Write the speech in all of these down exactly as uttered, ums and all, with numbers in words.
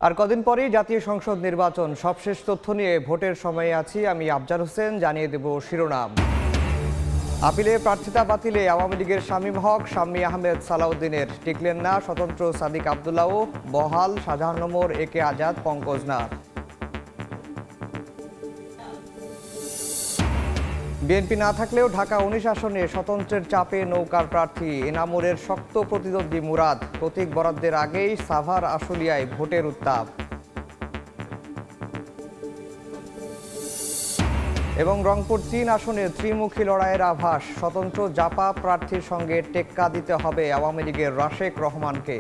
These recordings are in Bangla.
আর কদিন পরেই জাতীয় সংসদ নির্বাচন। সবশেষ তথ্য নিয়ে ভোটের সময়ে আছি আমি আফজাল হোসেন। জানিয়ে দেব শিরোনাম। আপিলে প্রার্থিতা বাতিলে আওয়ামী লীগের শামীম হক, শাম্মী আহমেদ সালাউদ্দিনের। টিকলেন না স্বতন্ত্র সাদিক আবদুল্লাহও। বহাল শাহজাহান ওমর, এ কে আজাদ, পঙ্কজ নাথ। বিএনপি না থাকলেও ঢাকা উনিশ আসনে স্বতন্ত্রের চাপে নৌকার প্রার্থী এনামুরের শক্ত প্রতিদ্বন্দ্বী মুরাদ। প্রতীক বরাদ্দের আগেই সাভার আশুলিয়ায় ভোটের উত্তাপ। এবং রংপুর তিন আসনে ত্রিমুখী লড়াইয়ের আভাস। স্বতন্ত্র জাপা প্রার্থীর সঙ্গে টেক্কা দিতে হবে আওয়ামী লীগের রাশেক রহমানকে।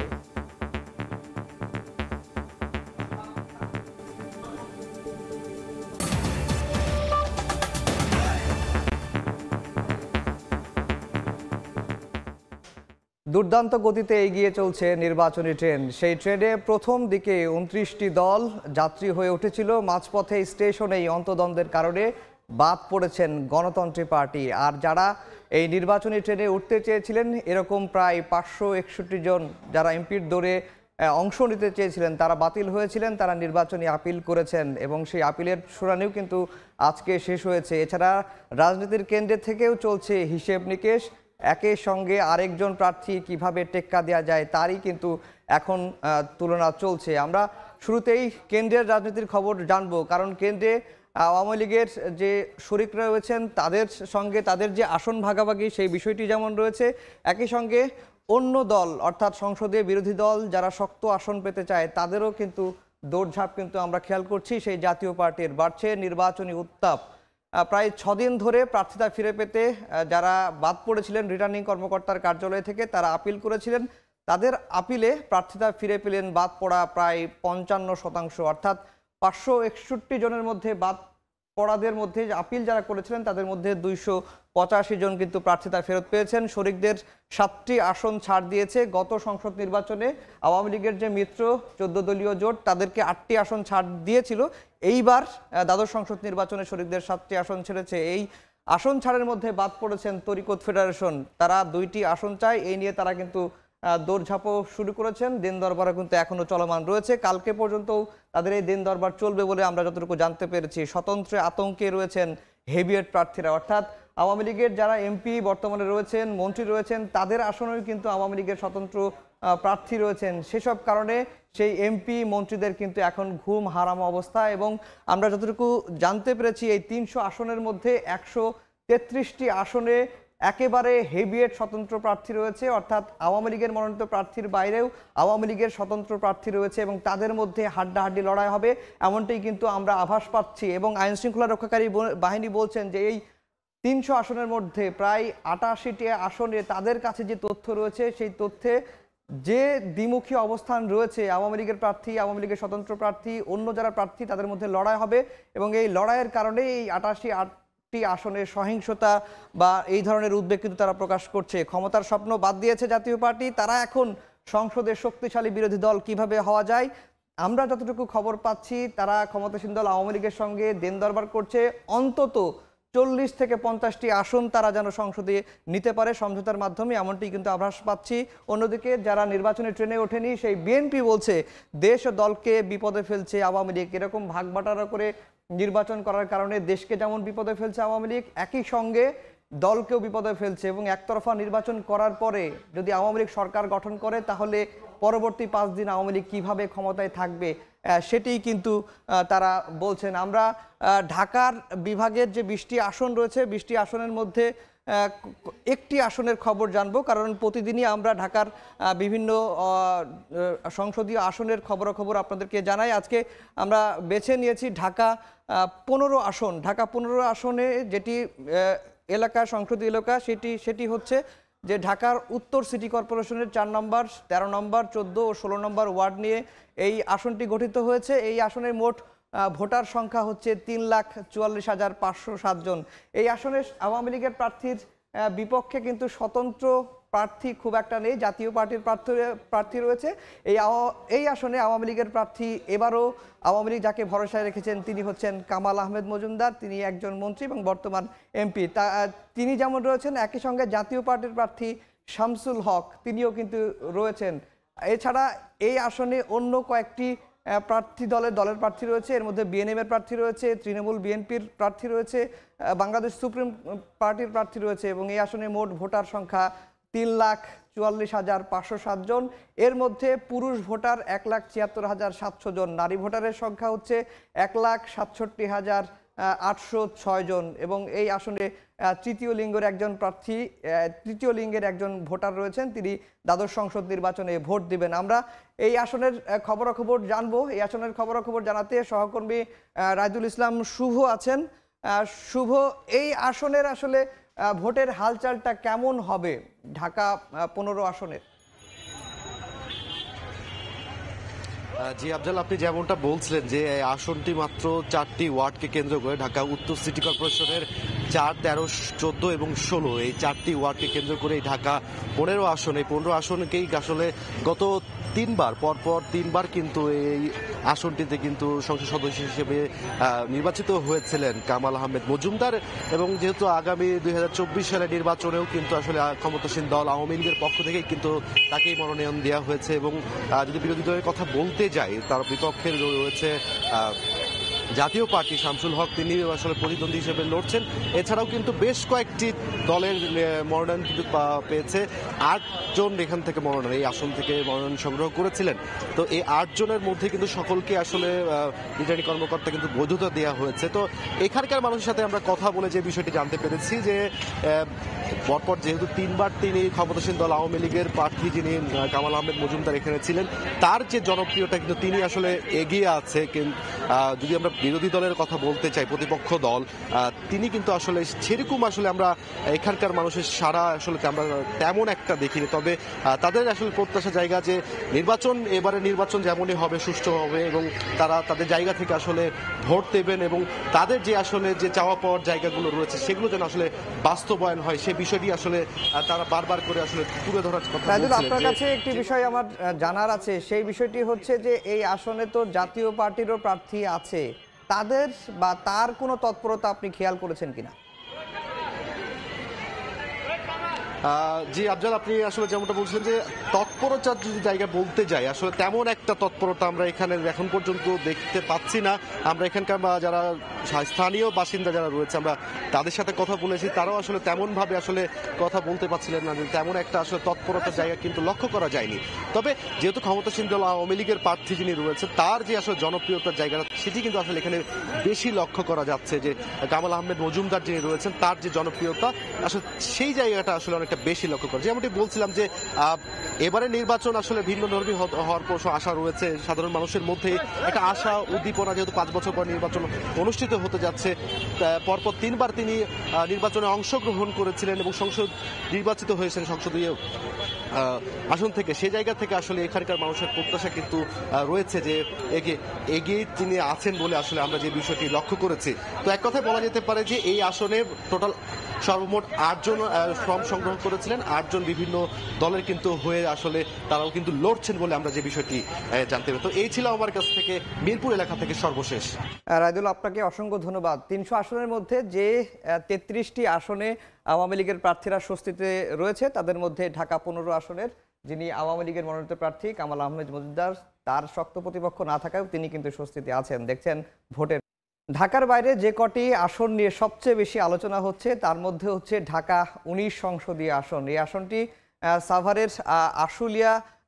দুর্দান্ত গতিতে এগিয়ে চলছে নির্বাচনী ট্রেন। সেই ট্রেনে প্রথম দিকে উনত্রিশটি দল যাত্রী হয়ে উঠেছিল। মাঝপথে স্টেশনেই অন্তদ্বন্দ্বের কারণে বাদ পড়েছেন গণতন্ত্রী পার্টি। আর যারা এই নির্বাচনী ট্রেনে উঠতে চেয়েছিলেন, এরকম প্রায় পাঁচশো একষট্টি জন যারা এমপির দৌড়ে অংশ নিতে চেয়েছিলেন, তারা বাতিল হয়েছিলেন। তারা নির্বাচনী আপিল করেছেন এবং সেই আপিলের শুনানিও কিন্তু আজকে শেষ হয়েছে। এছাড়া রাজনীতির কেন্দ্রে থেকেও চলছে হিসেব নিকেশ। একের সঙ্গে আরেকজন প্রার্থী কিভাবে টেক্কা দেওয়া যায় তারই কিন্তু এখন তুলনা চলছে। আমরা শুরুতেই কেন্দ্রের রাজনীতির খবর জানবো, কারণ কেন্দ্রে আওয়ামী লীগের যে শরিকরা রয়েছেন তাদের সঙ্গে তাদের যে আসন ভাগাভাগি সেই বিষয়টি যেমন রয়েছে, একই সঙ্গে অন্য দল অর্থাৎ সংসদীয় বিরোধী দল যারা শক্ত আসন পেতে চায় তাদেরও কিন্তু দৌড়ঝাঁপ কিন্তু আমরা খেয়াল করছি। সেই জাতীয় পার্টির বাড়ছে নির্বাচনী উত্তাপ। প্রায় ছদিন ধরে প্রার্থিতা ফিরে পেতে যারা বাদ পড়েছিলেন রিটার্নিং কর্মকর্তার কার্যালয় থেকে, তারা আপিল করেছিলেন। তাদের আপিলে প্রার্থিতা ফিরে পেলেন বাদ পড়া প্রায় পঞ্চান্ন শতাংশ, অর্থাৎ পাঁচশো একষট্টি জনের মধ্যে বাদ পড়াদের মধ্যে আপিল যারা করেছিলেন তাদের মধ্যে দুইশো পঁচাশি জন কিন্তু প্রার্থিতা ফেরত পেয়েছেন। শরিকদের সাতটি আসন ছাড় দিয়েছে। গত সংসদ নির্বাচনে আওয়ামী লীগের যে মিত্র চোদ্দ দলীয় জোট তাদেরকে আটটি আসন ছাড় দিয়েছিল। এইবার দ্বাদশ সংসদ নির্বাচনে শরিকদের সাতটি আসন ছেড়েছে। এই আসন ছাড়ের মধ্যে বাদ পড়েছেন তরিকত ফেডারেশন। তারা দুইটি আসন চায়, এই নিয়ে তারা কিন্তু দৌড়ঝাঁপও শুরু করেছেন। দিন দরবারও কিন্তু এখনো চলমান রয়েছে। কালকে পর্যন্তও তাদের এই দিন দরবার চলবে বলে আমরা যতটুকু জানতে পেরেছি। স্বতন্ত্র আতঙ্কে রয়েছেন হেভিয়েট প্রার্থীরা, অর্থাৎ আওয়ামী লীগের যারা এমপি বর্তমানে রয়েছেন, মন্ত্রী রয়েছেন, তাদের আসনেও কিন্তু আওয়ামী লীগের স্বতন্ত্র প্রার্থী রয়েছেন। সেসব কারণে সেই এমপি মন্ত্রীদের কিন্তু এখন ঘুম হারাম অবস্থা। এবং আমরা যতটুকু জানতে পেরেছি এই তিনশো আসনের মধ্যে একশো তেত্রিশটি আসনে একেবারে হেভিয়েট স্বতন্ত্র প্রার্থী রয়েছে, অর্থাৎ আওয়ামী লীগের মনোনীত প্রার্থীর বাইরেও আওয়ামী লীগের স্বতন্ত্র প্রার্থী রয়েছে এবং তাদের মধ্যে হাড্ডাহাড্ডি লড়াই হবে এমনটাই কিন্তু আমরা আভাস পাচ্ছি। এবং আইন শৃঙ্খলা রক্ষাকারী বাহিনী বলছেন যে এই তিনশো আসনের মধ্যে প্রায় আটাশিটি আসনে তাদের কাছে যে তথ্য রয়েছে সেই তথ্যে যে দ্বিমুখী অবস্থান রয়েছে, আওয়ামী লীগের প্রার্থী, আওয়ামী লীগের স্বতন্ত্র প্রার্থী, অন্য যারা প্রার্থী তাদের মধ্যে লড়াই হবে এবং এই লড়াইয়ের কারণে এই আটাশি আটটি আসনে সহিংসতা বা এই ধরনের উদ্বেগ কিন্তু তারা প্রকাশ করছে। ক্ষমতার স্বপ্ন বাদ দিয়েছে জাতীয় পার্টি। তারা এখন সংসদের শক্তিশালী বিরোধী দল কিভাবে হওয়া যায়, আমরা যতটুকু খবর পাচ্ছি তারা ক্ষমতাসীন দল আওয়ামী লীগের সঙ্গে দিন দরবার করছে। অন্তত চল্লিশ থেকে পঞ্চাশটি আসন তারা যেন সংসদে নিতে পারে সমঝোতার মাধ্যমে, এমনটি কিন্তু আভাস পাচ্ছি। অন্যদিকে যারা নির্বাচনী ট্রেনে ওঠেনি সেই বিএনপি বলছে দেশ ও দলকে বিপদে ফেলছে আওয়ামী লীগ। এরকম ভাগ বাটারা করে নির্বাচন করার কারণে দেশকে যেমন বিপদে ফেলছে আওয়ামী লীগ, একই সঙ্গে দলকেও বিপদে ফেলছে। এবং একতরফা নির্বাচন করার পরে যদি আওয়ামী লীগ সরকার গঠন করে তাহলে পরবর্তী পাঁচ দিন আওয়ামী লীগ কীভাবে ক্ষমতায় থাকবে সেটিই কিন্তু তারা বলছেন। আমরা ঢাকার বিভাগের যে বিশটি আসন রয়েছে, বিশটি আসনের মধ্যে একটি আসনের খবর জানবো, কারণ প্রতিদিনই আমরা ঢাকার বিভিন্ন সংসদীয় আসনের খবরাখবর আপনাদেরকে জানাই। আজকে আমরা বেছে নিয়েছি ঢাকা পনেরো আসন। ঢাকা পনেরো আসনে যেটি এলাকা সংসদীয় এলাকা সেটি সেটি হচ্ছে যে ঢাকার উত্তর সিটি কর্পোরেশনের চার নম্বর, তেরো নম্বর, চোদ্দো ও ষোলো নম্বর ওয়ার্ড নিয়ে এই আসনটি গঠিত হয়েছে। এই আসনের মোট ভোটার সংখ্যা হচ্ছে তিন লাখ চুয়াল্লিশ হাজার পাঁচশো সাতজন। এই আসনে আওয়ামী লীগের প্রার্থীর বিপক্ষে কিন্তু স্বতন্ত্র প্রার্থী খুব একটা নেই, জাতীয় পার্টির প্রার্থী প্রার্থী রয়েছে। এই এই আসনে আওয়ামী লীগের প্রার্থী এবারও আওয়ামী লীগ যাকে ভরসায় রেখেছেন তিনি হচ্ছেন কামাল আহমেদ মজুমদার। তিনি একজন মন্ত্রী এবং বর্তমান এমপি। তা তিনি যেমন রয়েছেন, একই সঙ্গে জাতীয় পার্টির প্রার্থী শামসুল হক তিনিও কিন্তু রয়েছেন। এছাড়া এই আসনে অন্য কয়েকটি প্রার্থী দলের দলের প্রার্থী রয়েছে, এর মধ্যে বিএনএম এর প্রার্থী রয়েছে, তৃণমূল বিএনপির প্রার্থী রয়েছে, বাংলাদেশ সুপ্রিম পার্টির প্রার্থী রয়েছে এবং এই আসনে মোট ভোটার সংখ্যা তিন লাখ চুয়াল্লিশ হাজার পাঁচশো সাত জন। এর মধ্যে পুরুষ ভোটার এক লাখ ছিয়াত্তর হাজার সাতশো জন, নারী ভোটারের সংখ্যা হচ্ছে এক লাখ সাতষট্টি হাজার আটশো ছয় জন এবং এই আসনে তৃতীয় লিঙ্গের একজন প্রার্থী তৃতীয় লিঙ্গের একজন ভোটার রয়েছেন, তিনি দ্বাদশ সংসদ নির্বাচনে ভোট দিবেন। আমরা এই আসনের খবরাখবর জানবো। এই আসনের খবরাখবর জানাতে সহকর্মী রাইদুল ইসলাম শুভ আছেন। শুভ, এই আসনের আসলে ভোটের হালচালটা কেমন হবে ঢাকা পনেরো আসনের? জি আফজাল, আপনি যেমনটা বলছিলেন যে আসনটি মাত্র চারটি ওয়ার্ডকে কেন্দ্র করে ঢাকা উত্তর সিটি কর্পোরেশনের চার, তেরো, চোদ্দ এবং ষোলো এই চারটি ওয়ার্ডকে কেন্দ্র করে ঢাকা পনেরো আসন, এই পনেরো আসনকেই আসলে গত তিনবার পরপর তিনবার কিন্তু এই আসনটিতে কিন্তু সংসদ সদস্য হিসেবে নির্বাচিত হয়েছিলেন কামাল আহমেদ মজুমদার এবং যেহেতু আগামী দুই হাজার চব্বিশ সালের নির্বাচনেও কিন্তু আসলে ক্ষমতাসীন দল আওয়ামী লীগের পক্ষ থেকেই কিন্তু তাকেই মনোনয়ন দেওয়া হয়েছে এবং যদি বিরোধী দলের কথা বলতে যাই তার বিপক্ষে রয়েছে জাতীয় পার্টি, শামসুল হক তিনি আসলে প্রতিদ্বন্দ্বী হিসেবে লড়ছেন। এছাড়াও কিন্তু বেশ কয়েকটি দলের মনোনয়ন কিন্তু পেয়েছে, আটজন এখান থেকে মনোনয়ন এই আসন থেকে মনোনয়ন সংগ্রহ করেছিলেন। তো এই আটজনের মধ্যে কিন্তু সকলকে আসলে রিটার্নিং কর্মকর্তা কিন্তু বৈধতা দেওয়া হয়েছে। তো এখানকার মানুষের সাথে আমরা কথা বলে যে বিষয়টি জানতে পেরেছি যে পরপর যেহেতু তিনবার তিনি ক্ষমতাসীন দল আওয়ামী লীগের প্রার্থী যিনি কামাল আহমেদ মজুমদার এখানে ছিলেন, তার যে জনপ্রিয়তা কিন্তু তিনি আসলে এগিয়ে আছে। যদি আমরা বিরোধী দলের কথা বলতে চাই, প্রতিপক্ষ দল, তিনি কিন্তু আসলে সেরকম আসলে আমরা এখানকার মানুষের সারা আসলে আমরা তেমন একটা দেখিনি। তবে তাদের আসলে প্রত্যাশা জায়গা যে নির্বাচন, এবারে নির্বাচন যেমনই হবে সুষ্ঠু হবে এবং তারা তাদের জায়গা থেকে আসলে ভোট দেবেন এবং তাদের যে আসলে যে চাওয়া পাওয়ার জায়গাগুলো রয়েছে সেগুলো যেন আসলে বাস্তবায়ন হয় সেই বিষয়টি আসলে তারা বারবার করে আসলে তুলে ধরার কথা বলছেন। আপনার কাছে একটি বিষয় আমার জানার আছে, সেই বিষয়টি হচ্ছে যে এই আসনে তো জাতীয় পার্টিরও প্রার্থী আছে, তাদের বা তার কোনো তৎপরতা আপনি খেয়াল করেছেন কিনা? জি আফজাল, আপনি আসলে যেমনটা বলছিলেন যে তৎপরতার যদি জায়গা বলতে যাই আসলে তেমন একটা তৎপরতা আমরা এখানে এখন পর্যন্ত দেখতে পাচ্ছি না। আমরা এখানকার যারা স্থানীয় বাসিন্দা যারা রয়েছে আমরা তাদের সাথে কথা বলেছি, তারাও আসলে তেমনভাবে আসলে কথা বলতে পারছিলেন না, তেমন একটা আসলে তৎপরতার জায়গা কিন্তু লক্ষ্য করা যায়নি। তবে যেহেতু ক্ষমতাসীন দল আওয়ামী লীগের প্রার্থী যিনি রয়েছে তার যে আসলে জনপ্রিয়তার জায়গাটা সেটি কিন্তু আসলে এখানে বেশি লক্ষ্য করা যাচ্ছে যে কামাল আহমেদ মজুমদার যিনি রয়েছেন তার যে জনপ্রিয়তা আসলে সেই জায়গাটা আসলে অনেক বেশি লক্ষ্য করে। যেমনটি বলছিলাম যে এবারে নির্বাচন আসলে ভিন্ন ধর্মী হওয়ার আশা রয়েছে সাধারণ মানুষের মধ্যে, একটা আশা উদ্দীপনা, যেহেতু পাঁচ বছর পর নির্বাচন অনুষ্ঠিত হতে যাচ্ছে। পরপর তিনবার তিনি নির্বাচনে অংশগ্রহণ করেছিলেন এবং সংসদ নির্বাচিত হয়েছেন সংসদীয় আসন থেকে, সেই জায়গা থেকে আসলে এখানকার মানুষের প্রত্যাশা কিন্তু রয়েছে যে এগিয়ে এগিয়ে তিনি আছেন বলে আসলে আমরা যে বিষয়টি লক্ষ্য করেছি। তো এক কথায় বলা যেতে পারে যে এই আসনে টোটাল সর্বমোট আটজন ফর্ম সংগ্রহ করেছিলেন, আটজন বিভিন্ন দলের কিন্তু হয়ে আসলে তারাও কিন্তু লড়ছেন বলে আমরা যে বিষয়টি জানতে পারি। তো এই ছিল আমার কাছ থেকে মিরপুর এলাকা থেকে সর্বশেষ। রাইদুল, আপনাকে অসংখ্য ধন্যবাদ। তিনশো আসনের মধ্যে যে তেত্রিশটি আসনে আওয়ামী লীগের প্রার্থীরা স্বস্তিতে রয়েছে তাদের মধ্যে ঢাকা পনেরো আসনের যিনি আওয়ামী লীগের মনোনীত প্রার্থী কামাল আহমেদ মজুমদার, তার শক্ত প্রতিপক্ষ না থাকায় তিনি কিন্তু স্বস্তিতে আছেন। দেখছেন ভোটের ঢাকার বাইরে যে কটি আসন নিয়ে সবচেয়ে বেশি আলোচনা হচ্ছে তার মধ্যে হচ্ছে ঢাকা উনিশ সংসদীয় আসন। এই আসনটি সাভারের আশুলিয়া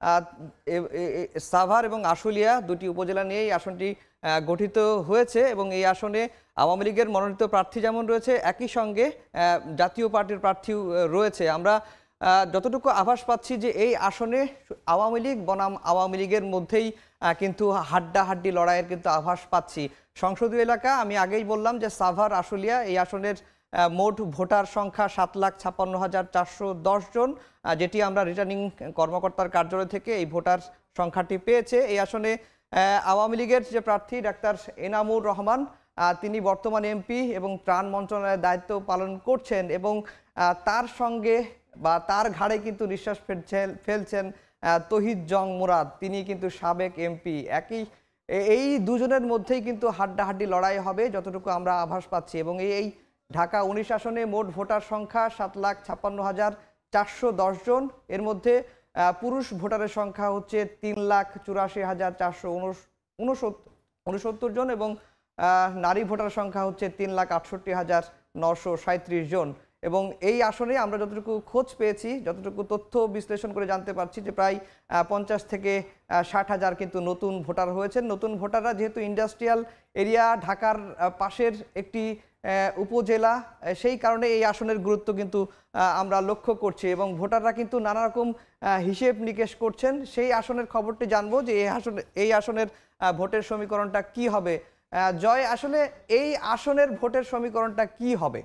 সাভার এবং আশুলিয়া দুটি উপজেলা নিয়ে এই আসনটি গঠিত হয়েছে এবং এই আসনে আওয়ামী লীগের মনোনীত প্রার্থী যেমন রয়েছে একই সঙ্গে জাতীয় পার্টির প্রার্থীও রয়েছে। আমরা যতটুকু আভাস পাচ্ছি যে এই আসনে আওয়ামী লীগ বনাম আওয়ামী লীগের মধ্যেই কিন্তু হাড্ডাহাড্ডি লড়াইয়ের কিন্তু আভাস পাচ্ছি। সংসদীয় এলাকা আমি আগেই বললাম যে সাভার আশুলিয়া এই আসনের মোট ভোটার সংখ্যা সাত লাখ ছাপ্পান্ন হাজার চারশো দশ জন, যেটি আমরা রিটার্নিং কর্মকর্তার কার্যালয় থেকে এই ভোটার সংখ্যাটি পেয়েছে। এই আসনে আওয়ামী লীগের যে প্রার্থী ডাক্তার এনামুর রহমান তিনি বর্তমানে এমপি এবং ত্রাণ মন্ত্রণালয়ের দায়িত্ব পালন করছেন এবং তার সঙ্গে বা তার ঘাড়ে কিন্তু নিঃশ্বাস ফেলছেন ফেলছেন তহিদ জং মুরাদ, তিনি কিন্তু সাবেক এমপি। একই এই দুজনের মধ্যেই কিন্তু হাড্ডাহাড্ডি লড়াই হবে যতটুকু আমরা আভাস পাচ্ছি এবং এই ঢাকা উনিশ আসনে মোট ভোটার সংখ্যা সাত লাখ ছাপ্পান্ন হাজার চারশো দশ জন, এর মধ্যে পুরুষ ভোটারের সংখ্যা হচ্ছে তিন লাখ চুরাশি হাজার চারশো উনসত্তর উনসত্তর জন এবং আহ, নারী ভোটার সংখ্যা হচ্ছে তিন লাখ আটষট্টি হাজার নশো সাঁত্রিশ জন। এবং এই আসনে আমরা যতটুকু খোঁজ পেয়েছি, যতটুকু তথ্য বিশ্লেষণ করে জানতে পারছি যে প্রায় আহ, পঞ্চাশ থেকে আহ, ষাট হাজার কিন্তু নতুন ভোটার হয়েছেন। নতুন ভোটাররা যেহেতু ইন্ডাস্ট্রিয়াল এরিয়া ঢাকার আহ, পাশের একটি আহ, উপজেলা, আহ, সেই কারণে এই আসনের গুরুত্ব কিন্তু আহ, আমরা লক্ষ্য করছি এবং ভোটাররা কিন্তু নানা রকম আহ, হিসেব নিকেশ করছেন। সেই আসনের খবরটি জানবো যে এই আসনে এই আসনের আহ, ভোটের সমীকরণটা কি হবে। আহ, জয়, আসলে এই আসনের ভোটের সমীকরণটা কি হবে?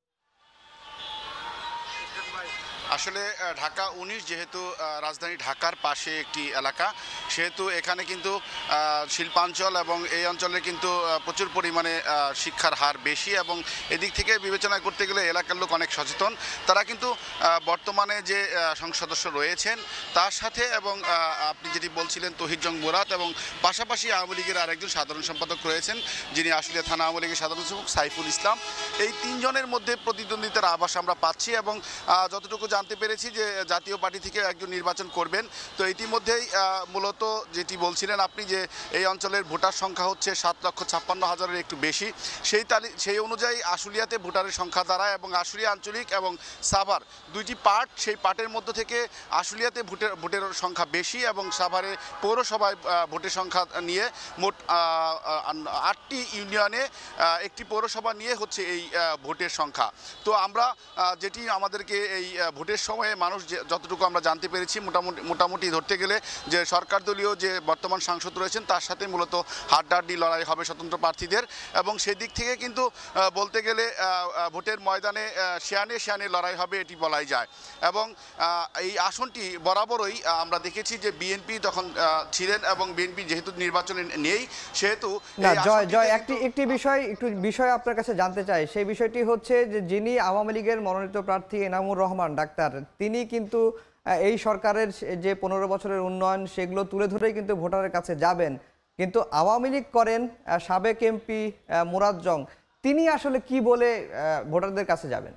আসলে আহ, ঢাকা উনিশ যেহেতু আহ, রাজধানী ঢাকার পাশে একটি এলাকা, সেহেতু এখানে কিন্তু আহ, শিল্পাঞ্চল এবং এই অঞ্চলে কিন্তু আহ, প্রচুর পরিমাণে আহ, শিক্ষার হার বেশি এবং এদিক থেকে বিবেচনা করতে গেলে এলাকার লোক অনেক সচেতন। তারা কিন্তু আহ, বর্তমানে যে আহ, সংসদ সদস্য রয়েছেন তার সাথে এবং আহ, আপনি যেটি বলছিলেন তহিদ জং মুরাদ এবং পাশাপাশি আওয়ামী লীগের আরেকজন সাধারণ সম্পাদক রয়েছেন যিনি আসলে থানা আওয়ামী লীগের সাধারণ সম্পাদক সাইফুল ইসলাম, এই তিনজনের মধ্যে প্রতিদ্বন্দ্বিতার আভাস আমরা পাচ্ছি এবং আহ, যতটুকু জানতে পেরেছি যে জাতীয় পার্টি থেকে একজন নির্বাচন করবেন। তো ইতিমধ্যেই মূলত যেটি বলছিলেন আপনি যে এই অঞ্চলের ভোটার সংখ্যা হচ্ছে সাত লক্ষ ছাপ্পান্ন হাজারের একটু বেশি, সেই তালি সেই অনুযায়ী আশুলিয়াতে ভোটারের সংখ্যা দাঁড়ায় এবং আশুলিয়া আঞ্চলিক এবং সাভার দুইটি পার্ট, সেই পার্টের মধ্য থেকে আশুলিয়াতে ভোটের ভোটের সংখ্যা বেশি এবং সাভারে পৌরসভায় আহ, ভোটের সংখ্যা নিয়ে মোট আহ, আহ, আটটি ইউনিয়নে আহ, একটি পৌরসভা নিয়ে হচ্ছে এই আহ, ভোটের সংখ্যা। তো আমরা আহ, যেটি আমাদেরকে এই আহ, ভোটের সময়ে মানুষ যে যতটুকু আমরা জানতে পেরেছি মোটামুটি মোটামুটি ধরতে গেলে যে সরকার দলীয় যে বর্তমান সাংসদ রয়েছেন তার সাথে মূলত হাড্ডাহাড্ডি লড়াই হবে স্বতন্ত্র প্রার্থীদের এবং সেই দিক থেকে কিন্তু আহ, বলতে গেলে আহ, আহ, ভোটের ময়দানে আহ, শেয়ানে শেয়ানে লড়াই হবে এটি বলাই যায়। এবং আহ, এই আসনটি বরাবরই আহ, আমরা দেখেছি যে বিএনপি তখন আহ, ছিলেন এবং বিএনপি যেহেতু নির্বাচনে নেই সেহেতু না এই জয় আসনটিতে জয় কিন্তু- একটি একটি বিষয় একটু বিষয় আপনার কাছে জানতে চাই। সেই বিষয়টি হচ্ছে যে যিনি আওয়ামী লীগের মনোনীত প্রার্থী এনামুর রহমান ডাক্তার, তিনি কিন্তু আহ, এই সরকারের যে পনেরো বছরের উন্নয়ন সেগুলো তুলে ধরেই কিন্তু ভোটারের কাছে যাবেন। কিন্তু আওয়ামী লীগ করেন আহ, সাবেক এমপি মুরাদ জং, তিনি আসলে কি বলে আহ, ভোটারদের কাছে যাবেন?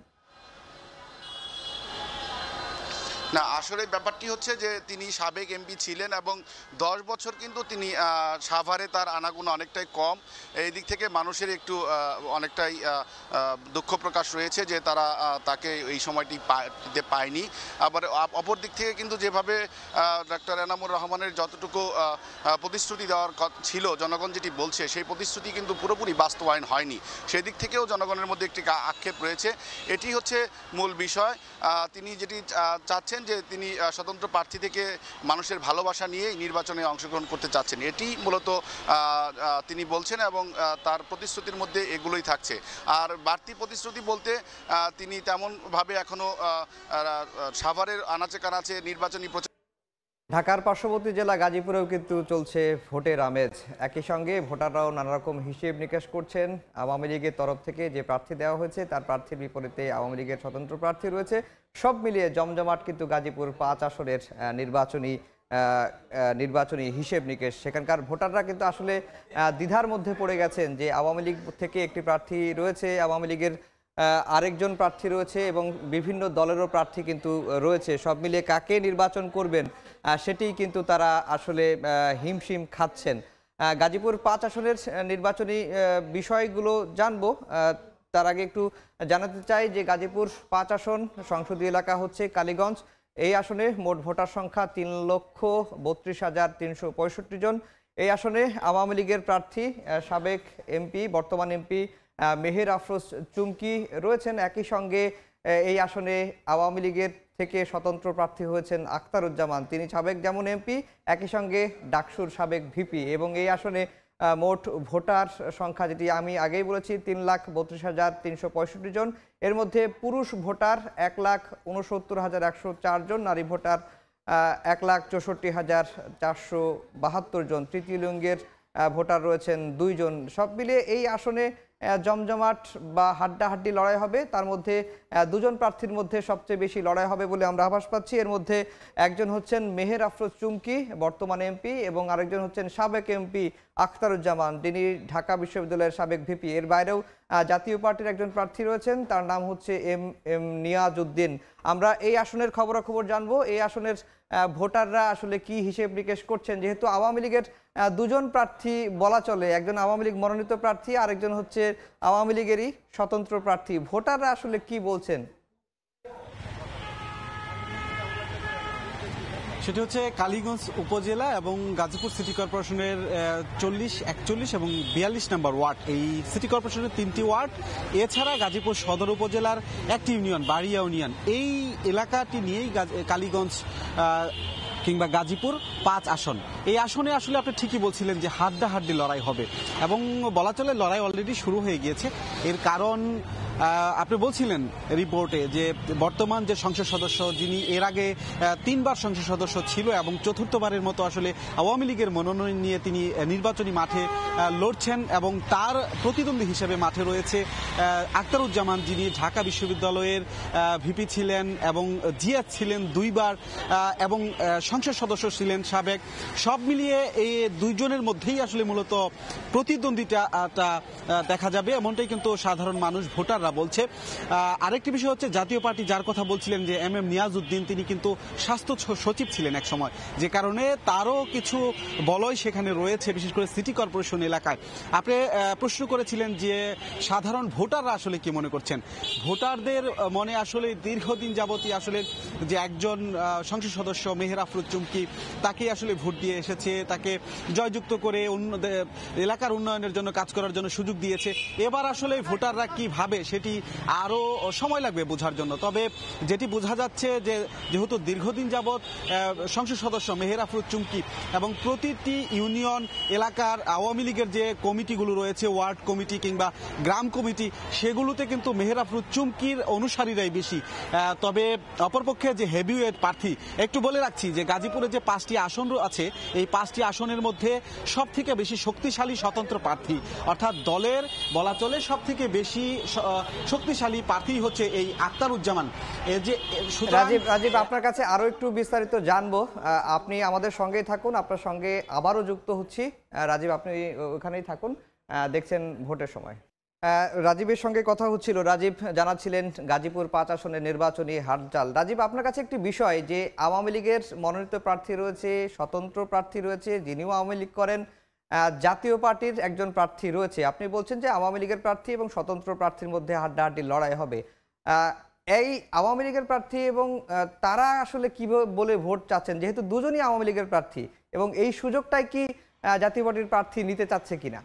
না, আসলে ব্যাপারটি হচ্ছে যে তিনি সাবেক এমপি ছিলেন এবং দশ বছর কিন্তু তিনি আহ, সাভারে তার আনাগোনা অনেকটাই কম। এই দিক থেকে মানুষের একটু আহ, অনেকটাই আহ, আহ, দুঃখ প্রকাশ রয়েছে যে তারা আহ, তাকে এই সময়টি পা- দিতে পায়নি। আবার আপ- অপর দিক থেকে কিন্তু যেভাবে ডাক্তার এনামুর রহমানের যতটুকু আহ, আহ, প্রতিশ্রুতি দেওয়ার ক- ছিল জনগণ যেটি বলছে সেই প্রতিশ্রুতি কিন্তু পুরোপুরি বাস্তবায়ন হয়নি, সেই দিক থেকেও জনগণের মধ্যে একটি কা- আক্ষেপ রয়েছে। এটি হচ্ছে মূল বিষয়। আহ, তিনি যেটি আহ, চাচ্ছেন যে তিনি আহ, স্বতন্ত্র প্রার্থী থেকে মানুষের ভালোবাসা নিয়েই নির্বাচনে অংশগ্রহণ করতে চাচ্ছেন, এটি মূলত আহ, আহ, তিনি বলছেন এবং আহ, তার প্রতিশ্রুতির মধ্যে এগুলোই থাকছে। আর বাড়তি প্রতিশ্রুতি বলতে আহ, তিনি তেমনভাবে এখনও সাভারের আনাচে কানাচে নির্বাচনী প্রচার ঢাকার পার্শ্ববর্তী জেলা গাজীপুরেও কিন্তু চলছে ভোটের আমেজ। একই সঙ্গে ভোটাররাও নানা রকম হিসেব নিকেশ করছেন। আওয়ামী লীগের তরফ থেকে যে প্রার্থী দেওয়া হয়েছে তার প্রার্থীর বিপরীতে আওয়ামী লীগের স্বতন্ত্র প্রার্থী রয়েছে। সব মিলিয়ে জমজমাট কিন্তু গাজীপুর পাঁচ আসনের আহ, নির্বাচনী আহ, আহ, নির্বাচনী হিসেব নিকেশ। সেখানকার ভোটাররা কিন্তু আসলে আহ, দ্বিধার মধ্যে পড়ে গেছেন যে আওয়ামী লীগ থেকে একটি প্রার্থী রয়েছে, আওয়ামী লীগের আহ, আরেকজন প্রার্থী রয়েছে এবং বিভিন্ন দলেরও প্রার্থী কিন্তু রয়েছে। সব মিলিয়ে কাকে নির্বাচন করবেন আহ, সেটিই কিন্তু তারা আসলে আহ, হিমশিম খাচ্ছেন। আহ, গাজীপুর পাঁচ আসনের আহ, নির্বাচনী আহ, বিষয়গুলো জানবো। আহ, তার আগে একটু জানাতে চাই যে গাজীপুর পাঁচ আসন সংসদীয় এলাকা হচ্ছে কালীগঞ্জ। এই আসনে মোট ভোটার সংখ্যা তিন লক্ষ বত্রিশ হাজার তিনশো পঁয়ষট্টি জন। এই আসনে আওয়ামী লীগের প্রার্থী আহ, সাবেক এমপি বর্তমান এমপি মেহের আফরোজ চুমকি রয়েছেন। একই সঙ্গে আহ, এই আসনে আওয়ামী লীগের থেকে স্বতন্ত্র প্রার্থী হয়েছেন আখতারুজ্জামান, তিনি সাবেক যেমন এমপি একই সঙ্গে ডাকসুর সাবেক ভিপি। এবং এই আসনে আহ, মোট ভোটার সংখ্যা যেটি আমি আগেই বলেছি তিন লাখ বত্রিশ হাজার তিনশো পঁয়ষট্টি জন। এর মধ্যে পুরুষ ভোটার এক লাখ উনসত্তর হাজার একশো চার জন, নারী ভোটার আহ, এক লাখ চৌষট্টি হাজার চারশো বাহাত্তর জন, তৃতীয় লিঙ্গের আহ, ভোটার রয়েছেন দুইজন। সব মিলিয়ে এই আসনে জমজমাট বা হাড্ডাহাড্ডি লড়াই হবে। তার মধ্যে দুজন প্রার্থীর মধ্যে সবচেয়ে বেশি লড়াই হবে বলে আমরা আভাস পাচ্ছি। এর মধ্যে একজন হচ্ছেন মেহের আফরোজ চুমকি, বর্তমান এমপি, এবং আরেকজন হচ্ছেন সাবেক এমপি আখতারুজ্জামান, যিনি ঢাকা বিশ্ববিদ্যালয়ের সাবেক ভিপি। এর বাইরেও জাতীয় পার্টির একজন প্রার্থী রয়েছেন, তার নাম হচ্ছে এম এম নিয়াজউদ্দিন। আমরা এই আসনের খবরাখবর জানবো, এই আসনের ভোটাররা আসলে কি হিসেব নিকেশ করছেন, যেহেতু আওয়ামী লীগের দুজন প্রার্থী বলা চলে, একজন আওয়ামী লীগ মনোনীত প্রার্থী, আরেকজন হচ্ছে আওয়ামী লীগেরই স্বতন্ত্র প্রার্থী। ভোটাররা আসলে কি বলছেন? সেটি হচ্ছে কালীগঞ্জ উপজেলা এবং গাজীপুর সিটি কর্পোরেশনের চল্লিশ, একচল্লিশ এবং বিয়াল্লিশ নম্বর ওয়ার্ড, এই সিটি কর্পোরেশনের তিনটি ওয়ার্ড, এছাড়া গাজীপুর সদর উপজেলার একটি ইউনিয়ন বাড়িয়া ইউনিয়ন, এই এলাকাটি নিয়েই কালীগঞ্জ কিংবা গাজীপুর পাঁচ আসন। এই আসনে আসলে আপনি ঠিকই বলছিলেন যে হাড্ডাহাড্ডি লড়াই হবে এবং বলা চলে লড়াই অলরেডি শুরু হয়ে গিয়েছে। এর কারণ আপনি বলছিলেন রিপোর্টে যে বর্তমান যে সংসদ সদস্য, যিনি এর আগে তিনবার সংসদ সদস্য ছিল এবং চতুর্থবারের মতো আসলে আওয়ামী লীগের মনোনয়ন নিয়ে তিনি নির্বাচনী মাঠে লড়ছেন, এবং তার প্রতিদ্বন্দ্বী হিসেবে মাঠে রয়েছে আখতারুজ্জামান, যিনি ঢাকা বিশ্ববিদ্যালয়ের ভিপি ছিলেন এবং জিএস ছিলেন দুইবার এবং সংসদ সদস্য ছিলেন সাবেক। সব মিলিয়ে এই দুইজনের মধ্যেই আসলে মূলত প্রতিদ্বন্দ্বিতা দেখা যাবে, এমনটাই কিন্তু সাধারণ মানুষ, ভোটাররা বলছে। আরেকটি বিষয় হচ্ছে জাতীয় পার্টি, যার কথা বলছিলেন যে এম এম নিয়াজউদ্দিন, তিনি কিন্তু স্বাস্থ্য সচিব ছিলেন এক সময়, যে কারণে তারও কিছু বলয় সেখানে রয়েছে, বিশেষ করে সিটি কর্পোরেশন এলাকায়। আপনি প্রশ্ন করেছিলেন যে সাধারণ ভোটাররা আসলে কি মনে করছেন। ভোটারদের মনে আসলে দীর্ঘদিন যাবতই আসলে যে একজন সংসদ সদস্য মেহের আফরোজ চুমকি, তাকে আসলে ভোট দিয়ে এসেছে, তাকে জয়যুক্ত করে এলাকার উন্নয়নের জন্য কাজ করার জন্য সুযোগ দিয়েছে। এবার আসলে ভোটাররা কি ভাবে সেটি আরো সময় লাগবে বোঝার জন্য। তবে যেটি বোঝা যাচ্ছে যে যেহেতু দীর্ঘদিন যাবৎ সংসদ সদস্য মেহের আফরোজ চুমকি এবং প্রতিটি ইউনিয়ন এলাকার আওয়ামী লীগের যে কমিটিগুলো রয়েছে, ওয়ার্ড কমিটি কিংবা গ্রাম কমিটি, সেগুলোতে কিন্তু মেহের আফরোজ চুমকির অনুসারীরাই বেশি। তবে অপরপক্ষে যে হেভিওয়েট প্রার্থী, একটু বলে রাখছি যে গাজীপুরে যে পাঁচটি আসন আছে, এই পাঁচটি আসনের মধ্যে সব থেকে বেশি শক্তিশালী স্বতন্ত্র প্রার্থী, অর্থাৎ দলের বলা চলে সব থেকে বেশি শক্তিশালী প্রার্থী হচ্ছে এই আখতারুজ্জামান। যে রাজীব রাজীব আপনার কাছে আরো একটু বিস্তারিত জানবো, আপনি আমাদের সঙ্গেই থাকুন, আপনার সঙ্গে আবারও যুক্ত হচ্ছি। রাজীব, আপনি ওখানেই থাকুন, দেখছেন ভোটের সময়। রাজীবের সঙ্গে কথা হচ্ছিল, রাজীব জানাচ্ছিলেন গাজীপুর পাঁচ আসনের নির্বাচনী হাটজাল। রাজীব, আপনার কাছে একটি বিষয়, যে আওয়ামী লীগের মনোনীত প্রার্থী রয়েছে, স্বতন্ত্র প্রার্থী রয়েছে যিনিও আওয়ামী লীগ করেন, জাতীয় পার্টির একজন প্রার্থী রয়েছে। আপনি বলছেন যে আওয়ামী লীগের প্রার্থী এবং স্বতন্ত্র প্রার্থীর মধ্যে হাড্ডাহাড্ডি লড়াই হবে। এই আওয়ামী লীগের প্রার্থী এবং তারা আসলে কি বলে ভোট চাচ্ছেন, যেহেতু দুজনই আওয়ামী লীগের প্রার্থী, এবং এই সুযোগটাই কি জাতীয় পার্টির প্রার্থী নিতে চাচ্ছে কিনা?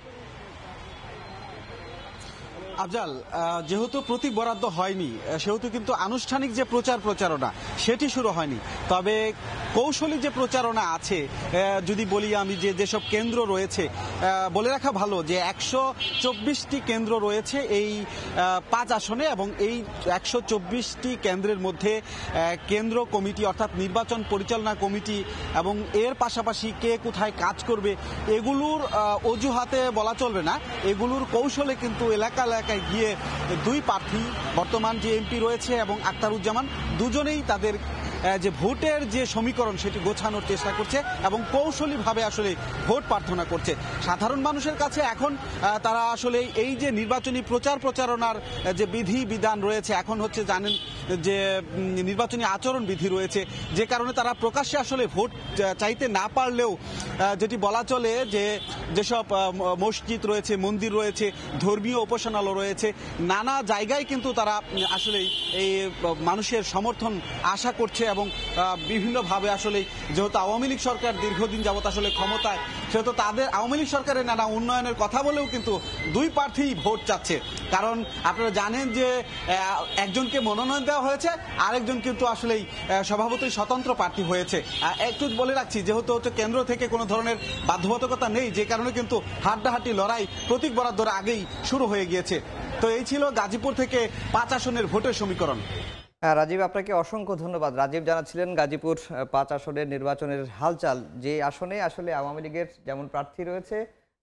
আফজাল, যেহেতু প্রতীক বরাদ্দ হয়নি, সেহেতু কিন্তু আনুষ্ঠানিক যে প্রচার প্রচারণা সেটি শুরু হয়নি। তবে কৌশলী যে প্রচারণা আছে, যদি বলি আমি, যে যেসব কেন্দ্র রয়েছে, বলে রাখা ভালো যে একশো চব্বিশটি কেন্দ্র রয়েছে এই পাঁচ আসনে, এবং এই একশো চব্বিশটি কেন্দ্রের মধ্যে কেন্দ্র কমিটি অর্থাৎ নির্বাচন পরিচালনা কমিটি এবং এর পাশাপাশি কে কোথায় কাজ করবে, এগুলোর অজুহাতে বলা চলবে না, এগুলোর কৌশলে কিন্তু এলাকা এলাকায় গিয়ে দুই প্রার্থী, বর্তমান যে এমপি রয়েছে এবং আখতারুজ্জামান, দুজনেই তাদের যে ভোটের যে সমীকরণ সেটি গোছানোর চেষ্টা করছে এবং কৌশলীভাবে আসলে ভোট প্রার্থনা করছে। সাধারণ মানুষের কাছে এখন তারা আসলে এই যে নির্বাচনী প্রচার প্রচারণার যে বিধি বিধান রয়েছে, এখন হচ্ছে জানেন যে নির্বাচনী আচরণ বিধি রয়েছে, যে কারণে তারা প্রকাশ্যে আসলে ভোট চাইতে না পারলেও যেটি বলা চলে যে যেসব মসজিদ রয়েছে, মন্দির রয়েছে, ধর্মীয় উপাসনালয় রয়েছে, নানা জায়গায় কিন্তু তারা আসলে এই মানুষের সমর্থন আশা করছে এবং বিভিন্নভাবে আসলে যেহেতু আওয়ামী লীগ সরকার দীর্ঘদিন যাবত আসলে ক্ষমতায়, সেহেতু তাদের আওয়ামী লীগ সরকারের নানা উন্নয়নের কথা বলেও কিন্তু দুই প্রার্থী ভোট চাচ্ছে। কারণ আপনারা জানেন যে একজনকে মনোনয়ন দেওয়া হয়েছে, আরেকজন কিন্তু আসলেই স্বভাবতই স্বতন্ত্র প্রার্থী হয়েছে। একটু বলে রাখছি, যেহেতু হচ্ছে কেন্দ্র থেকে কোনো ধরনের বাধ্যবাধকতা নেই, যে কারণে কিন্তু হাড্ডাহাড্ডি লড়াই প্রতীক বরাদ্দর আগেই শুরু হয়ে গিয়েছে। তো এই ছিল গাজীপুর থেকে পাঁচ আসনের ভোটের সমীকরণ। রাজীব, আপনাকে অসংখ্য ধন্যবাদ। রাজীব জানাচ্ছিলেন গাজীপুর পাঁচ আসনের নির্বাচনের হালচাল, যে আসনে আসলে আওয়ামী লীগের যেমন প্রার্থী রয়েছে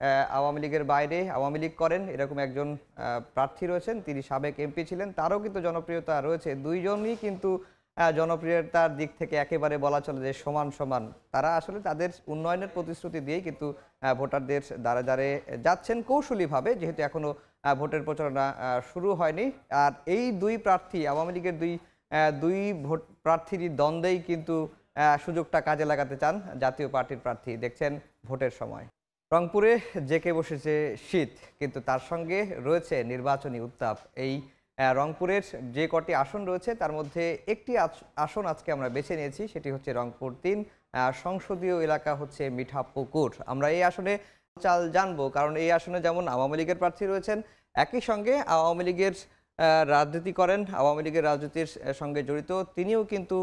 আওয়ামী লীগের বাইরে আওয়ামী লীগ করেন এরকম একজন প্রার্থী রয়েছেন, তিনি সাবেক এমপি ছিলেন, তারও কিন্তু জনপ্রিয়তা রয়েছে। দুইজনই কিন্তু জনপ্রিয়তার দিক থেকে একেবারে বলা চলে যে সমান সমান। তারা আসলে তাদের উন্নয়নের প্রতিশ্রুতি দিয়েই কিন্তু ভোটারদের দ্বারে দ্বারে যাচ্ছেন কৌশলীভাবে, যেহেতু এখনো ভোটের প্রচারণা শুরু হয়নি। আর এই দুই প্রার্থী আওয়ামী লীগের দুই দুই ভোট প্রার্থীর দ্বন্দ্বেই কিন্তু সুযোগটা কাজে লাগাতে চান জাতীয় পার্টির প্রার্থী। দেখছেন ভোটের সময় রংপুরে জেকে বসেছে শীত, কিন্তু তার সঙ্গে রয়েছে নির্বাচনী উত্তাপ। এই রংপুরের যে কটি আসন রয়েছে তার মধ্যে একটি আসন আজকে আমরা বেছে নিয়েছি, সেটি হচ্ছে রংপুর তিন সংসদীয় এলাকা হচ্ছে মিঠাপুকুর। আমরা এই আসনে চাল জানবো, কারণ এই আসনে যেমন আওয়ামী লীগের প্রার্থী রয়েছেন, একই সঙ্গে আওয়ামী লীগের রাজনীতি করেন, আওয়ামী লীগের রাজনীতির সঙ্গে জড়িত তিনিও কিন্তু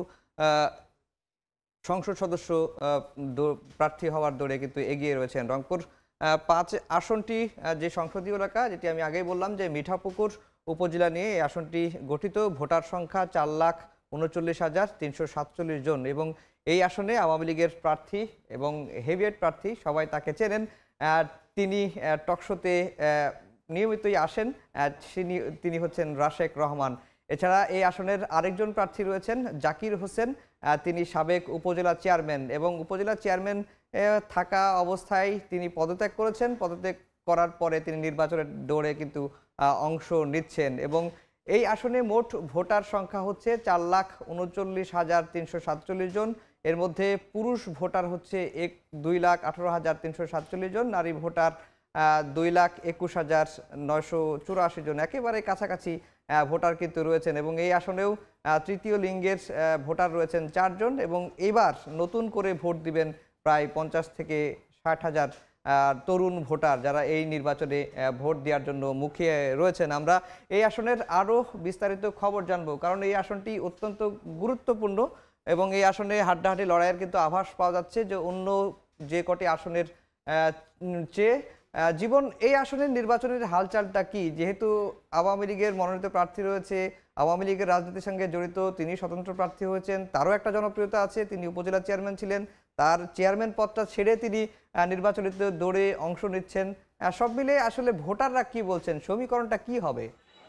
সংসদ সদস্য প্রার্থী হওয়ার দৌড়ে কিন্তু এগিয়ে রয়েছেন। রংপুর পাঁচ আসনটি যে সংসদীয় এলাকা, যেটি আমি আগেই বললাম যে মিঠাপুকুর উপজেলা নিয়ে এই আসনটি গঠিত। ভোটার সংখ্যা চার লাখ উনচল্লিশ হাজার তিনশো সাতচল্লিশ জন এবং এই আসনে আওয়ামী লীগের প্রার্থী এবং হেভিয়েট প্রার্থী সবাই তাকে চেনেন। তিনি টকশোতে নিয়মিতই আসেন, তিনি হচ্ছেন রাশেক রহমান। এছাড়া এই আসনের আরেকজন প্রার্থী রয়েছেন জাকির হোসেন, তিনি সাবেক উপজেলা চেয়ারম্যান এবং উপজেলা চেয়ারম্যান থাকা অবস্থায় তিনি পদত্যাগ করেছেন। পদত্যাগ করার পরে তিনি নির্বাচনের দৌড়ে কিন্তু অংশ নিচ্ছেন এবং এই আসনে মোট ভোটার সংখ্যা হচ্ছে চার লাখ উনচল্লিশ হাজার তিনশো সাতচল্লিশ জন। এর মধ্যে পুরুষ ভোটার হচ্ছে এক দুই লাখ আঠারো হাজার তিনশো সাতচল্লিশ জন, নারী ভোটার দুই লাখ একুশ হাজার নয়শো চুরাশি জন। একেবারে কাছাকাছি ভোটার কিন্তু রয়েছেন এবং এই আসনেও তৃতীয় লিঙ্গের ভোটার রয়েছেন চারজন এবং এবার নতুন করে ভোট দিবেন প্রায় পঞ্চাশ থেকে ষাট হাজার তরুণ ভোটার, যারা এই নির্বাচনে ভোট দেওয়ার জন্য মুখিয়ে রয়েছেন। আমরা এই আসনের আরও বিস্তারিত খবর জানবো, কারণ এই আসনটি অত্যন্ত গুরুত্বপূর্ণ এবং এই আসনে হাড্ডাহাড্ডি লড়াইয়ের কিন্তু আভাস পাওয়া যাচ্ছে যে অন্য যে কটি আসনের চেয়ে। জীবন, এই আসনের নির্বাচনের হালচালটা কি? যেহেতু আওয়ামী লীগের মনোনীত প্রার্থী রয়েছে, আওয়ামী লীগের রাজনীতির সঙ্গে জড়িত, তিনি স্বতন্ত্র প্রার্থী হয়েছেন, তারও একটা জনপ্রিয়তা আছে, তিনি উপজেলা চেয়ারম্যান ছিলেন, তার চেয়ারম্যান পদটা ছেড়ে তিনি নির্বাচনিত দৌড়ে অংশ নিচ্ছেন। সব মিলে আসলে ভোটাররা কি বলছেন, সমীকরণটা কি হবে?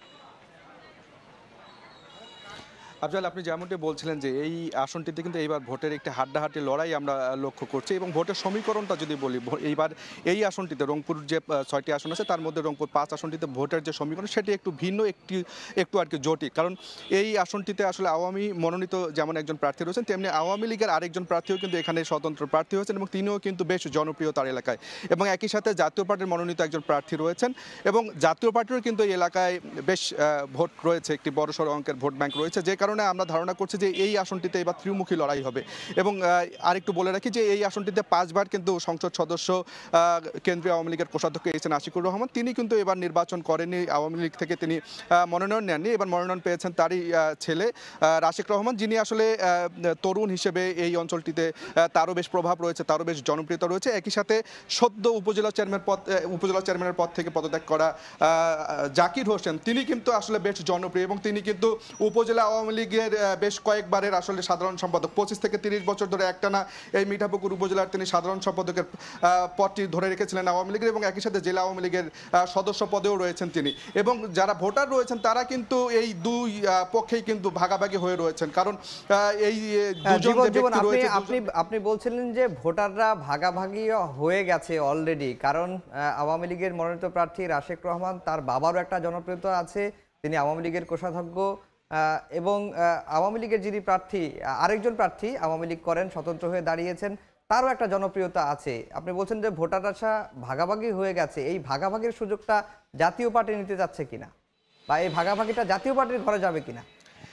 আফজাল, আপনি যেমনটি বলছিলেন যে এই আসনটিতে কিন্তু এইবার ভোটের একটি হাড্ডাহাড্ডি লড়াই আমরা লক্ষ্য করছি এবং ভোটের সমীকরণটা যদি বলি, এইবার এই আসনটিতে রংপুর যে ছয়টি আসন আছে তার মধ্যে রংপুর পাঁচ আসনটিতে ভোটের যে সমীকরণ সেটি একটু ভিন্ন, একটি একটু আর কি জটিল। কারণ এই আসনটিতে আসলে আওয়ামী মনোনীত যেমন একজন প্রার্থী রয়েছেন, তেমনি আওয়ামী লীগের আরেকজন প্রার্থীও কিন্তু এখানে স্বতন্ত্র প্রার্থী হয়েছেন এবং তিনিও কিন্তু বেশ জনপ্রিয় তার এলাকায়। এবং একই সাথে জাতীয় পার্টির মনোনীত একজন প্রার্থী রয়েছেন এবং জাতীয় পার্টিরও কিন্তু এই এলাকায় বেশ ভোট রয়েছে, একটি বড়সড় অঙ্কের ভোট ব্যাংক রয়েছে, যে কারণে আমরা ধারণা করছি যে এই আসনটিতে এবার ত্রিমুখী লড়াই হবে। এবং আরেকটু বলে রাখি যে এই আসনটিতে পাঁচবার কিন্তু সংসদ সদস্য কেন্দ্রীয় আওয়ামী লীগের কোষাধ্যক্ষ এইচএন আশিকুর রহমান, তিনি কিন্তু এবার নির্বাচন করেননি, আওয়ামী লীগ থেকে তিনি মনোনয়ন নেননি, এবার মনোনয়ন পেয়েছেন তারই ছেলে রাশেক রহমান, যিনি আসলে তরুণ হিসেবে এই অঞ্চলটিতে তারও বেশ প্রভাব রয়েছে, তারও বেশ জনপ্রিয়তা রয়েছে। একই সাথে সদ্য উপজেলা চেয়ারম্যান পদ উপজেলা চেয়ারম্যানের পদ থেকে পদত্যাগ করা জাকির হোসেন, তিনি কিন্তু আসলে বেশ জনপ্রিয় এবং তিনি কিন্তু উপজেলা আওয়ামী লীগের বেশ কয়েকবারের আসলে সাধারণ সম্পাদক, পঁচিশ থেকে তিরিশ বছর ধরে একটানা এই মিঠাপুকুর উপজেলার তিনি সাধারণ সম্পাদকের পদটি ধরে রেখেছিলেন আওয়ামী লীগের এবং একই সাথে জেলা আওয়ামী লীগের সদস্য পদেও রয়েছেন তিনি। এবং যারা ভোটার রয়েছেন তারা কিন্তু এই দুই পক্ষেই কিন্তু ভাগাভাগি হয়ে রয়েছেন, কারণ এই আপনি আপনি বলছিলেন যে ভোটাররা ভাগাভাগি হয়ে গেছে অলরেডি, কারণ আওয়ামী লীগের মনোনীত প্রার্থী রাশেক রহমান, তার বাবারও একটা জনপ্রিয়তা আছে, তিনি আওয়ামী লীগের কোষাধ্যক্ষ এবং আওয়ামী লীগের যিনি প্রার্থী আরেকজন প্রার্থী আওয়ামী লীগ করেন, স্বতন্ত্র হয়ে দাঁড়িয়েছেন, তারও একটা জনপ্রিয়তা আছে। আপনি বলছেন যে ভোটাররা ভাগাভাগি হয়ে গেছে, এই ভাগাভাগির সুযোগটা জাতীয় পার্টি নিতে যাচ্ছে কিনা বা এই ভাগাভাগিটা জাতীয় পার্টির ঘরে যাবে কিনা?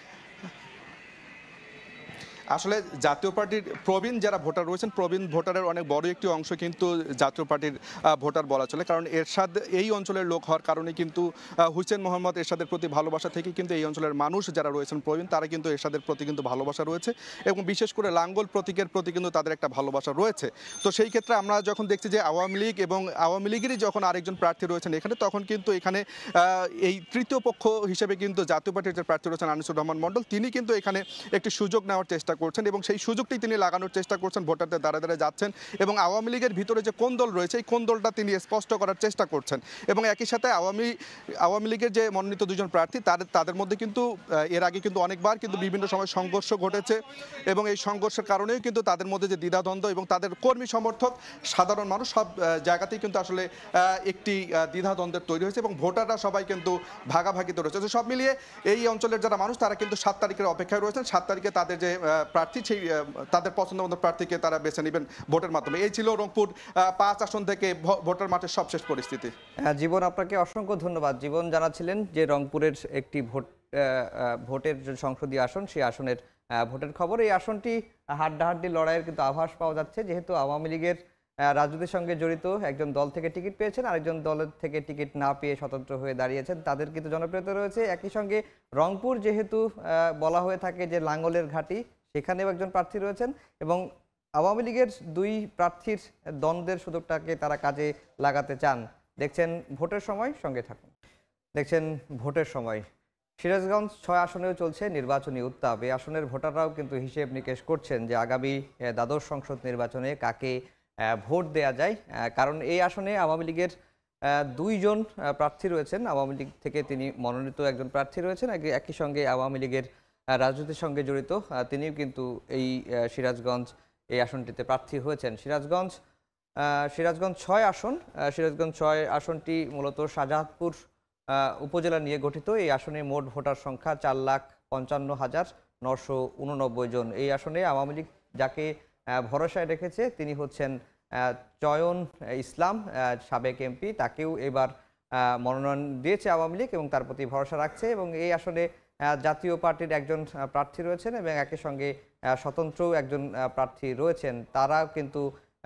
আসলে জাতীয় পার্টির প্রবীণ যারা ভোটার রয়েছেন, প্রবীণ ভোটারের অনেক বড় একটি অংশ কিন্তু জাতীয় পার্টির ভোটার বলা চলে, কারণ এরশাদ এই অঞ্চলের লোক হওয়ার কারণে কিন্তু হুসেন মোহাম্মদ এরশাদের প্রতি ভালোবাসা থেকে কিন্তু এই অঞ্চলের মানুষ যারা রয়েছেন প্রবীণ, তারা কিন্তু এরশাদের প্রতি কিন্তু ভালোবাসা রয়েছে এবং বিশেষ করে লাঙ্গল প্রতীকের প্রতি কিন্তু তাদের একটা ভালোবাসা রয়েছে। তো সেই ক্ষেত্রে আমরা যখন দেখছি যে আওয়ামী লীগ এবং আওয়ামী লীগেরই যখন আরেকজন প্রার্থী রয়েছেন এখানে, তখন কিন্তু এখানে এই তৃতীয় পক্ষ হিসেবে কিন্তু জাতীয় পার্টির যে প্রার্থী রয়েছেন আনিসুর রহমান মণ্ডল, তিনি কিন্তু এখানে একটি সুযোগ নেওয়ার চেষ্টা করছেন এবং সেই সুযোগটি তিনি লাগানোর চেষ্টা করছেন, ভোটারদের দ্বারা দ্বারা যাচ্ছেন এবং আওয়ামী লীগের ভিতরে যে কোন দল রয়েছে এই কোন দলটা তিনি স্পষ্ট করার চেষ্টা করছেন। এবং একই সাথে আওয়ামী আওয়ামী লীগের যে মনোনীত দুজন প্রার্থী তাদের তাদের মধ্যে কিন্তু এর আগে কিন্তু অনেকবার কিন্তু বিভিন্ন সময় সংঘর্ষ ঘটেছে এবং এই সংঘর্ষের কারণেও কিন্তু তাদের মধ্যে যে দ্বিধাদ্বন্দ্ব এবং তাদের কর্মী সমর্থক সাধারণ মানুষ সব জায়গাতেই কিন্তু আসলে একটি দ্বিধাদ্বন্দ্বের তৈরি হয়েছে এবং ভোটাররা সবাই কিন্তু ভাগাভাগিতে রয়েছে। তো সব মিলিয়ে এই অঞ্চলের যারা মানুষ তারা কিন্তু সাত তারিখের অপেক্ষায় রয়েছেন। সাত তারিখে তাদের যে প্রার্থী সেই তাদের পছন্দমতো প্রার্থীকে তারা বেছে নেবেন ভোটের মাধ্যমে। এই ছিল রংপুর পাঁচ আসন থেকে ভোটার মাঠের সবশেষ পরিস্থিতি। জীবন, আপনাকে অসংখ্য ধন্যবাদ। জীবন জানাচ্ছিলেন যে রংপুরের একটি ভোট ভোটের যে সংসদীয় আসন সেই আসনের ভোটের খবর। এই আসনটি হাড্ডাহাড্ডি লড়াইয়ের কিন্তু আভাস পাওয়া যাচ্ছে, যেহেতু আওয়ামী লীগের রাজনীতির সঙ্গে জড়িত একজন দল থেকে টিকিট পেয়েছেন, আরেকজন দলের থেকে টিকিট না পেয়ে স্বতন্ত্র হয়ে দাঁড়িয়েছেন, তাদের কিন্তু জনপ্রিয়তা রয়েছে। একই সঙ্গে রংপুর যেহেতু বলা হয়ে থাকে যে লাঙ্গলের ঘাঁটি, সেখানেও একজন প্রার্থী রয়েছেন এবং আওয়ামী লীগের দুই প্রার্থীর দ্বন্দ্বের সুযোগটাকে তারা কাজে লাগাতে চান। দেখছেন ভোটের সময়, সঙ্গে থাকুন। দেখছেন ভোটের সময়। সিরাজগঞ্জ ছয় আসনেও চলছে নির্বাচনী উত্তাপ। এই আসনের ভোটাররাও কিন্তু হিসেব নিকেশ করছেন যে আগামী দ্বাদশ সংসদ নির্বাচনে কাকে ভোট দেয়া যায়, কারণ এই আসনে আওয়ামী লীগের দুইজন প্রার্থী রয়েছেন। আওয়ামী লীগ থেকে তিনি মনোনীত একজন প্রার্থী রয়েছেন, একই সঙ্গে আওয়ামী লীগের রাজনীতির সঙ্গে জড়িত তিনিও কিন্তু এই সিরাজগঞ্জ এই আসনটিতে প্রার্থী হয়েছেন। সিরাজগঞ্জ সিরাজগঞ্জ ছয় আসন সিরাজগঞ্জ ছয় আসনটি মূলত শাহজাহানপুর উপজেলা নিয়ে গঠিত। এই আসনে মোট ভোটার সংখ্যা চার লাখ পঞ্চান্ন হাজার নশো উননব্বই জন। এই আসনে আওয়ামী লীগ যাকে ভরসায় রেখেছে তিনি হচ্ছেন চয়ন ইসলাম, সাবেক এমপি। তাকেও এবার মনোনয়ন দিয়েছে আওয়ামী লীগ এবং তার প্রতি ভরসা রাখছে এবং এই আসনে জাতীয় পার্টির একজন প্রার্থী রয়েছেন এবং একই সঙ্গে স্বতন্ত্রও একজন প্রার্থী রয়েছেন। তারাও কিন্তু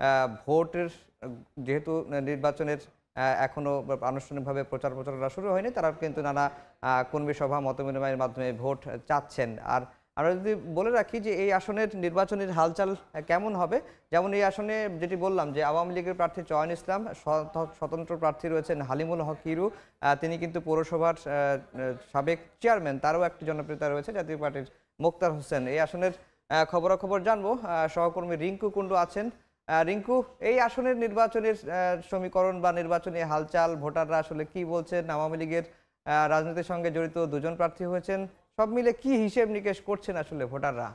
ভোটের, যেহেতু নির্বাচনের এখনো আনুষ্ঠানিকভাবে প্রচার প্রচারণা শুরু হয়নি, তারা কিন্তু নানা কর্মী সভা মত বিনিময়ের মাধ্যমে ভোট চাচ্ছেন। আর আমরা যদি বলে রাখি যে এই আসনের নির্বাচনের হালচাল কেমন হবে, যেমন এই আসনে যেটি বললাম যে আওয়ামী লীগের প্রার্থী চয়ন ইসলাম, স্বতন্ত্র প্রার্থী রয়েছেন হালিমুল হক হিরু, তিনি কিন্তু পৌরসভার সাবেক চেয়ারম্যান, তারও একটি জনপ্রিয়তা রয়েছে। জাতীয় পার্টির মোক্তার হোসেন। এই আসনের খবরাখবর জানবো, সহকর্মী রিঙ্কু কুণ্ডু আছেন। রিঙ্কু, এই আসনের নির্বাচনের সমীকরণ বা নির্বাচনী হালচাল, ভোটাররা আসলে কি বলছেন? আওয়ামী লীগের রাজনীতির সঙ্গে জড়িত দুজন প্রার্থী হয়েছেন, সব মিলে কি হিসেব নিকেশ করছেন আসলে ভোটাররা?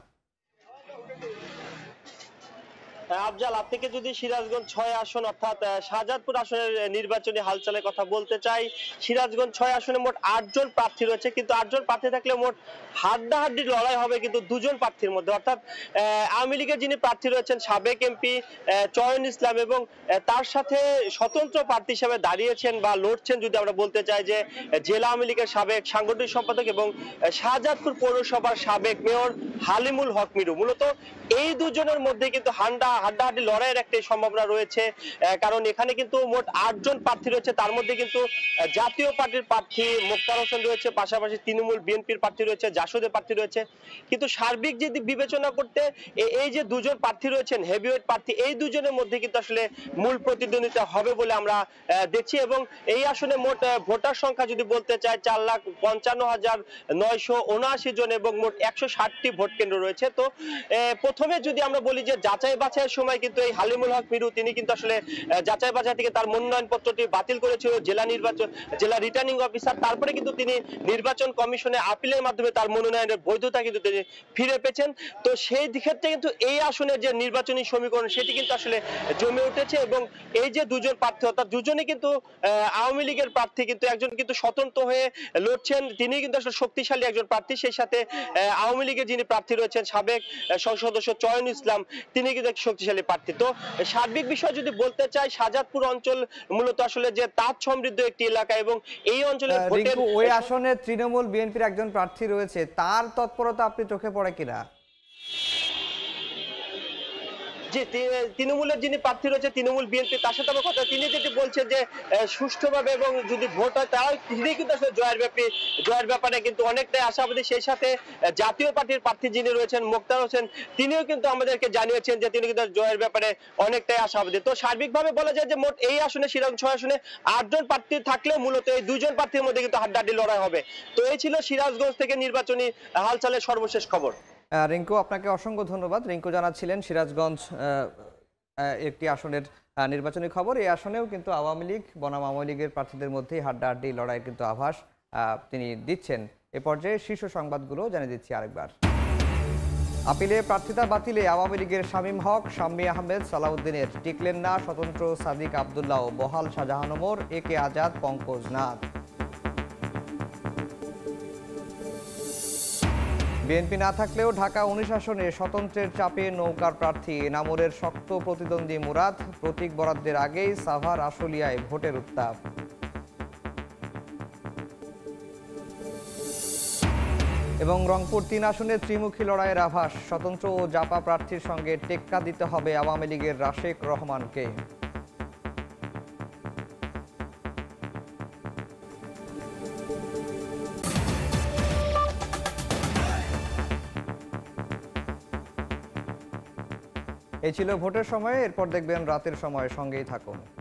আফজাল, আপনাকে যদি সিরাজগঞ্জ ছয় আসন অর্থাৎ শাহজাদপুর আসনের নির্বাচনী হালচালের কথা বলতে চাই, সিরাজগঞ্জ ছয় আসনে মোট আটজন প্রার্থী রয়েছে, কিন্তু আটজন প্রার্থী থাকলে মোট হাড্ডাহাড্ডি লড়াই হবে কিন্তু দুজন প্রার্থীর মধ্যে। অর্থাৎ আওয়ামী লীগের যিনি প্রার্থী রয়েছেন সাবেক এমপি চয়ন ইসলাম এবং তার সাথে স্বতন্ত্র প্রার্থী হিসেবে দাঁড়িয়েছেন বা লড়ছেন যদি আমরা বলতে চাই যে জেলা আওয়ামী লীগের সাবেক সাংগঠনিক সম্পাদক এবং শাহজাদপুর পৌরসভার সাবেক মেয়র হালিমুল হক মিরু। মূলত এই দুজনের মধ্যে কিন্তু হান্ডা হাড্ডাহাড্ডি লড়াইয়ের একটি সম্ভাবনা রয়েছে, কারণ এখানে কিন্তু মোট আটজন প্রার্থী রয়েছে। তার মধ্যে কিন্তু জাতীয় পার্টির প্রার্থী মোক্তার হোসেন রয়েছে, পাশাপাশি তৃণমূল বিএনপির প্রার্থী রয়েছে, জাসদের প্রার্থী রয়েছে। কিন্তু সার্বিক যদি বিবেচনা করতে এই যে দুজন প্রার্থী রয়েছেন হেভিওয়েট প্রার্থী, এই দুজনের মধ্যে কিন্তু আসলে মূল প্রতিদ্বন্দ্বিতা হবে বলে আমরা দেখছি। এবং এই আসনে মোট ভোটার সংখ্যা যদি বলতে চাই চার লাখ পঞ্চান্ন হাজার নয়শো উনআশি জন এবং মোট একশো ষাটটি ভোট কেন্দ্র রয়েছে। তো প্রথমে যদি আমরা বলি যে যাচাই বাছাইয়ের সময় কিন্তু এই হালিমুল হক মিরু তিনি কিন্তু আসলে যাচাই বাছাই থেকে তার মনোনয়ন পত্রটি বাতিল করেছিল জেলা নির্বাচন জেলা রিটার্নিং অফিসার। তারপরে কিন্তু তিনি নির্বাচন কমিশনে আপিলের মাধ্যমে তার মনোনয়নের বৈধতা কিন্তু তিনি ফিরে পেয়েছেন। তো সেই ক্ষেত্রে কিন্তু এই আসনের যে নির্বাচনী সমীকরণ সেটি কিন্তু আসলে জমে উঠেছে এবং এই যে দুজন প্রার্থী অর্থাৎ দুজনে কিন্তু আওয়ামী লীগের প্রার্থী, কিন্তু একজন কিন্তু স্বতন্ত্র হয়ে লড়ছেন, তিনি কিন্তু আসলে শক্তিশালী একজন প্রার্থী। সেই সাথে আওয়ামী লীগের যিনি প্রার্থী রয়েছেন সাবেক সংসদ সদস্য চয়ন ইসলাম, তিনি কিন্তু এক শক্তিশালী প্রার্থী। তো সার্বিক বিষয় যদি বলতে চাই, শাহজাদপুর অঞ্চল মূলত আসলে যে তাঁত সমৃদ্ধ একটি এলাকা এবং এই অঞ্চলের ভোটের ওই আসনে তৃণমূল বিএনপির একজন প্রার্থী রয়েছে, তার তৎপরতা আপনি চোখে পড়ে কিনা? যে তৃণমূলের যিনি প্রার্থী রয়েছে তৃণমূল বিএনপি, তার সাথে আমার কথা, তিনি যেটি বলছেন যে সুষ্ঠুভাবে এবং যদি ভোট হয় তারাও তিনি কিন্তু আসলে জয়ের ব্যাপী জয়ের ব্যাপারে কিন্তু অনেকটাই আশাবাদী। সেই সাথে জাতীয় পার্টির প্রার্থী যিনি রয়েছেন মোক্তার হোসেন, তিনিও কিন্তু আমাদেরকে জানিয়েছেন যে তিনি কিন্তু জয়ের ব্যাপারে অনেকটাই আশাবাদী। তো সার্বিকভাবে বলা যায় যে মোট এই আসনে সিরাজগঞ্জ ছয় আসনে আটজন প্রার্থী থাকলেও মূলত এই দুজন প্রার্থীর মধ্যে কিন্তু হাড্ডাহাড্ডি লড়াই হবে। তো এই ছিল সিরাজগঞ্জ থেকে নির্বাচনী হালচালের সর্বশেষ খবর। আহ, রিঙ্কু, আপনাকে অসংখ্য ধন্যবাদ। রিঙ্কু জানাচ্ছিলেন সিরাজগঞ্জ আহ, আহ, একটি আসনের আহ, নির্বাচনী খবর। এই আসনেও কিন্তু আওয়ামী লীগ বনাম আওয়ামী লীগের প্রার্থীদের মধ্যেই হাড্ডাহাড্ডি লড়াইয়ের কিন্তু আভাস আহ, তিনি দিচ্ছেন। এ পর্যায়ে শীর্ষ সংবাদগুলো জানিয়ে দিচ্ছি আরেকবার। আপিলে প্রার্থিতা বাতিলে আওয়ামী লীগের শামীম হক, শাম্মী আহমেদ, সালাউদ্দিনের টিকলেন না স্বতন্ত্র সাদিক আবদুল্লাহ, বহাল শাহজাহান ওমর, এ কে আজাদ, পঙ্কজ নাথ। বিএনপি না থাকলেও ঢাকা উনিশ আসনে স্বতন্ত্রের চাপে নৌকার প্রার্থী এনামুরের শক্ত প্রতিদ্বন্দ্বী মুরাদ, প্রতীক বরাদ্দের আগেই সাভার আশুলিয়ায় ভোটের উত্তাপ। এবং রংপুর তিন আসনে ত্রিমুখী লড়াইয়ের আভাস, স্বতন্ত্র ও জাপা প্রার্থীর সঙ্গে টেক্কা দিতে হবে আওয়ামী লীগের রাশেক রহমানকে। এই ছিল ভোটের সময়। এরপর দেখবেন রাতের সময়, সঙ্গেই থাকুন।